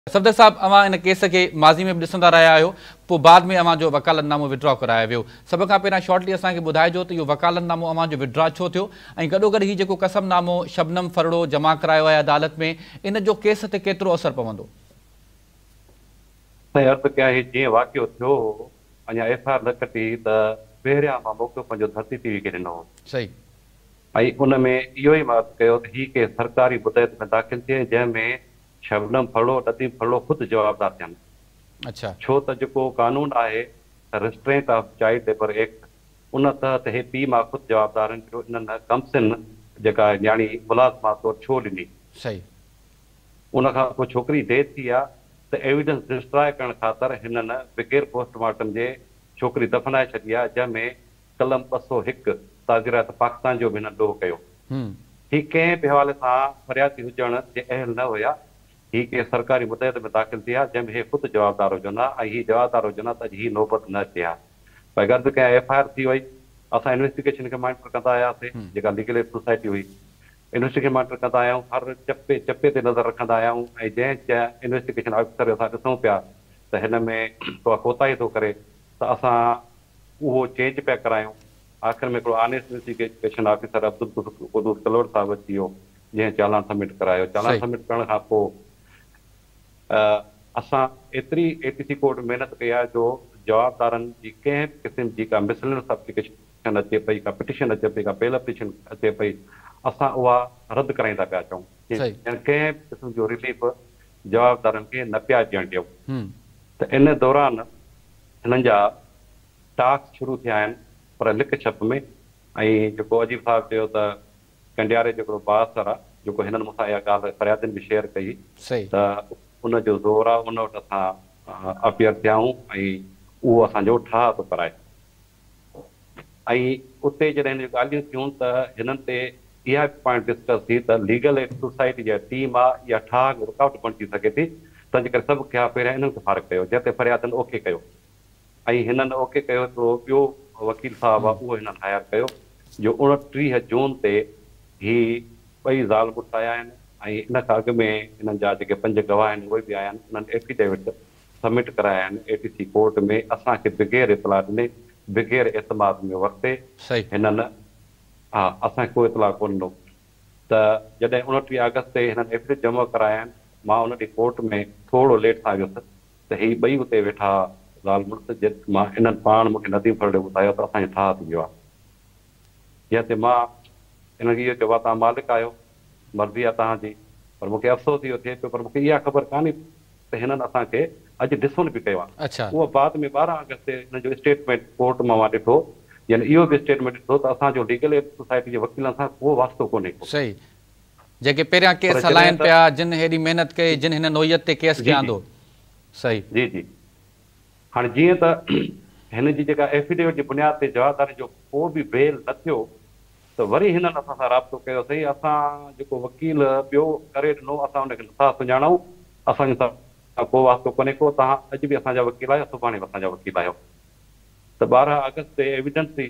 सफदर साहब, अवां in case के माज़ी में भी ॾिसंदा रहिया आहियो, पोइ बाद में अवां जो वकालतनामो विड्रॉ करायो वियो। सभ खां पहिरियां शॉर्टली असांखे ॿुधाइजो त इहो वकालतनामो अवां जो विड्रॉ छो थियो ऐं गॾोगॾु हीउ जेको कसमनामो शबनम फरड़ो जमा करायो आहे अदालत में, इन जो केस ते केतिरो असरु पवंदो? अर्ज़ु कया जीअं वाक़ियो थियो अञा एफआईआर न कटी त पहिरियां मां मौक़ो पंहिंजो धरती टीवी खे ॾिनो हो। सही। ऐं उन में इहो ई मां अर्ज़ु कयो त हीउ के सरकारी मुदत में दाख़िल थिए जंहिंमें शबनम फरड़ो नदीम फरड़ो ख़ुदि जवाबदार थियनि। अच्छा। छो त जेको कानून आहे restraint of child labour act, उन तहत हे पीउ मां ख़ुदि जवाबदार आहिनि जो इन्हनि कमसिन जेका न्याणी मुलाज़मा तौरु छो ॾिनी। सही। उन खां पोइ छोकिरी डेथ थी आहे त एविडेंस डिस्ट्रॉय करण ख़ातिर हिननि बग़ैर पोस्टमार्टम जे छोकिरी दफ़नाए छॾी आहे, जंहिंमें कलम 201 ताज़ीरात पाकिस्तान जो बि हिननि ॾोह कयो। हीउ कंहिं बि हवाले सां फरियादी हुजण जे अहल न हुया। हीउ के सरकारी मुदत में दाख़िल थी आहे जंहिंमें हे ख़ुदि जवाबदार हुजनि हा ऐं हीउ जवाबदार हुजनि हा त अॼु हीउ नौबत न अचे हा। भई गर्द कंहिं एफआईआर थी वई, असां इन्वेस्टिगेशन खे मॉनिटर कंदा आयासीं, जेका लीगल एड सोसाइटी हुई इन्वेस्टिगेशन मॉनिटर कंदा आहियूं, हर चपे चपे ते नज़र रखंदा आहियूं ऐं जंहिं इन्वेस्टिगेशन ऑफिसर असां ॾिसूं पिया त हिन में को कोताही थो करे त असां उहो चेंज पिया करायूं। आख़िर में हिकिड़ो honest investigation officer Abdul Kudus Kalhoro साहिब अची वियो, जंहिं चालान सबमिट करायो। चालान सबमिट करण खां पोइ असां एतिरी एटीसी कोर्ट महिनत कई आहे जो जवाबदारनि जी कंहिं क़िस्म जी का मिसलेनियस एप्लीकेशन अचे पई, का पिटिशन अचे पई, का बेल एप्लीकेशन अचे पई, असां उहा रद्द कराईंदा पिया अचूं। कंहिं क़िस्म जो रिलीफ जवाबदारनि खे न पिया ॾियणु ॾियूं। त इन दौरान हिननि जा टास्क शुरू थिया आहिनि पर लिख छप में। ऐं जेको अजीब साहिबु चयो त कंडियारे जो हिकिड़ो बासर आहे जेको हिननि मूंसां इहा ॻाल्हि फरियादियुनि बि शेयर कई त उनजो ज़ोर आहे, उन वटि असां अपियर थिया आहियूं ऐं उहो असांजो ठाह थो कराए। ऐं उते जॾहिं हिन ॻाल्हियूं थियूं त हिननि ते इहा पॉइंट डिस्कस थी त लीगल एड सोसाइटी जा टीम आहे इहा ठाह रुकावट बणिजी सघे थी, तंहिंजे करे सभु कया पहिरियां इन्हनि खे फारग कयो, जंहिं ते फरियादनि ओके कयो। ऐं हिननि ओके कयो त ॿियो वकील साहिबु आहे उहो हिननि हायर कयो जो 29 जून ते ही ॿई ज़ाल मुड़ुस आया आहिनि ऐं इन खां अॻु में हिननि जा जेके 5 गवाह आहिनि उहे बि आया आहिनि। उन्हनि एफिडेविट सबमिट कराया आहिनि एटीसी कोर्ट में, असांखे बग़ैर इतलाह ॾिने, बग़ैर एतमाद में वरिते हिननि। हा, असांखे कोई इतलाह कोन ॾिनो। त जॾहिं 29 अगस्त ते हिननि एफिडेविट जमा कराया आहिनि, मां उन ॾींहुं कोर्ट में थोरो लेट सां वियुसि त ही ॿई उते वेठा ज़ाल मुड़ुस, मां इन्हनि पाण मूंखे नदीम फरड़े ॿुधायो त असांजो ठाह थी वियो आहे। जंहिं ते मां हिनखे इहो चयो आहे तव्हां मालिक आहियो, मर्ज़ी आहे तव्हांजी, पर मूंखे अफ़सोस इहो थिए पियो पर मूंखे इहा ख़बर कान्हे त हिननि असांखे अॼु ॾिसो बि कयो आहे। उहो बाद में 12 अगस्त ते हिन जो स्टेटमेंट कोर्ट मां ॾिठो, यानी इहो बि स्टेटमेंट ॾिठो त असांजो लीगल एड सोसाइटी जे वकीलनि सां को वास्तो कोन्हे। सही। जेके पहिरियां केस हलाइनि पिया, जिन हेॾी महिनत कई, जिन हिन नोयत ते केस खे आंदो। सही। जी जी। हाणे जीअं त हिन जी जेका एफिडेविट जी बुनियाद ते जवाबदारी जो को बि बेल न थियो त वरी हिननि असां सां राब्तो कयो अथई। असां जेको वकील ॿियो करे ॾिनो असां हुनखे नथा सुञाणूं, असांजे सां को वास्तो कोन्हे को, तव्हां अॼु बि असांजा वकील आहियो, सुभाणे बि असांजा वकील आहियो। त 12 अगस्त ते एविडेंस थी,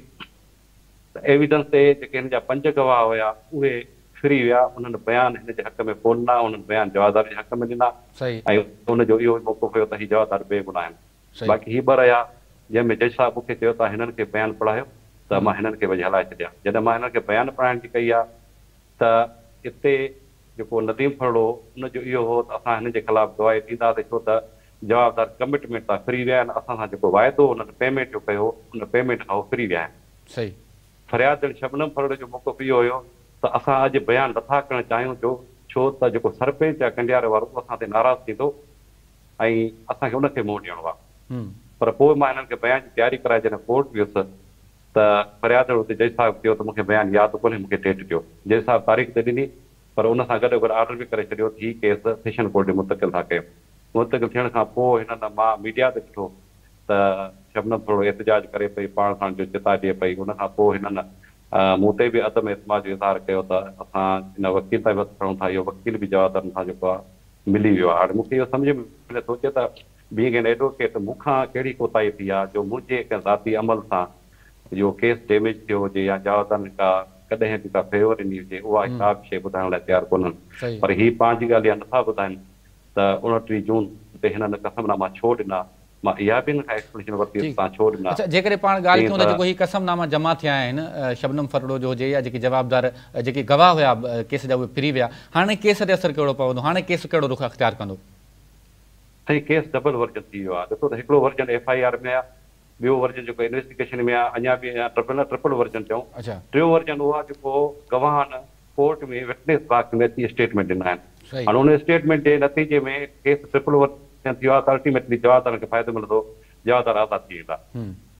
त एविडेंस ते जेके हिन जा 5 गवाह हुया उहे फ्री विया, उन्हनि बयान हिन जे हक़ में कोन ॾिना, उन्हनि बयान जवाबदारी जे हक़ में ॾिना ऐं हुनजो इहो मौक़ो पियो त हीउ जवाबदार बेगुनाह आहिनि। बाक़ी हीउ 2 रहिया जंहिंमें जज साहिबु मूंखे चयो त हिननि खे बयानु पढ़ायो, त मां हिननि खे वरी हलाए छॾिया। जॾहिं मां हिननि खे बयानु पढ़ाइण जी कई आहे त हिते जेको नदीम फरड़ो उनजो इहो हो त असां हिन जे ख़िलाफ़ु गवाही ॾींदासीं, छो त जवाबदार कमिटमेंट सां फ्री विया आहिनि। असां सां जेको वाइदो उन्हनि पेमेंट जो कयो उन पेमेंट खां फ्री विया आहिनि। सही। फरियाद शबनम फरड़े जो मौक़ो इहो हुयो त असां अॼु बयानु नथा करणु चाहियूं, छो त जेको सरपंच आहे कंडियारे वारो उहो असां ते नाराज़ थींदो ऐं असांखे उनखे मुंहुं ॾियणो आहे। पर पोइ मां हिननि खे बयान जी तयारी कराए जॾहिं कोर्ट वियुसि त फरियाद हुते जज साहिबु चयो त मूंखे बयानु यादि कोन्हे, मूंखे डेट ॾियो। जज साहिबु तारीख़ त ॾिनी पर उन सां गॾु ऑर्डर बि करे छॾियो त हीउ केस सेशन कोर्ट जे मुंतक़िल था कयूं। मुंतक़िल थियण खां पोइ हिननि मां मीडिया ते ॾिठो त शबनम थोरो एहतिजाज करे पई, पाण सां जो चिता ॾिए पई। उन खां पोइ हिननि मूं ते बि अदम एतमाद जो इज़हार कयो त असां हिन वकील तां बि हथु खणूं था, इहो वकील बि जवाबदारनि सां जेको आहे मिली वियो आहे। हाणे मूंखे इहो सम्झ में सोचे त बीइंग एन एडवोकेट मूंखां कहिड़ी कोताही थी आहे जो मुंहिंजे कंहिं ज़ाती अमल सां इहो केस डैमेज थियो हुजे या जवाबदारनि का कॾहिं बि का फेवर ॾिनी हुजे, उहा का बि शइ ॿुधाइण लाइ तयारु कोन्हनि। पर हीअ पंहिंजी ॻाल्हि इहा नथा ॿुधाइनि त 29 जून ते हिननि कसमनामा छो ॾिना, मां इहा बि हिन खां एक्सप्लेनेशन वरिती तव्हां छो ॾिना। अच्छा, जेकॾहिं पाण ॻाल्हि कयूं था जेको ही कसमनामा जमा थिया आहिनि शबनम फरड़ो जो हुजे या जेके जवाबदार जेके गवाह हुआ केस जा उहे फिरी विया, हाणे केस ते असरु कहिड़ो पवंदो, हाणे केस कहिड़ो रुख अख़्तियार कंदो? साईं केस डबल वर्जन थी वियो आहे। ॾिसो त हिकिड़ो वर्जन FIR में आहे, ॿियो वर्जन जेको इन्वेस्टिगेशन में आहे, अञा बि ट्रिपल वर्जन चऊं। अच्छा, टियों वर्जन उहो आहे जेको गवाहनि कोर्ट में विटनेस बॉक्स में अची स्टेटमेंट ॾिना आहिनि। सही। हाणे हुन स्टेटमेंट जे नतीजे में केस ट्रिपल वर्जन थियो आहे त अल्टीमेटली जवाबदारनि खे फ़ाइदो मिलंदो, जवाबदार आज़ाद थी वेंदा।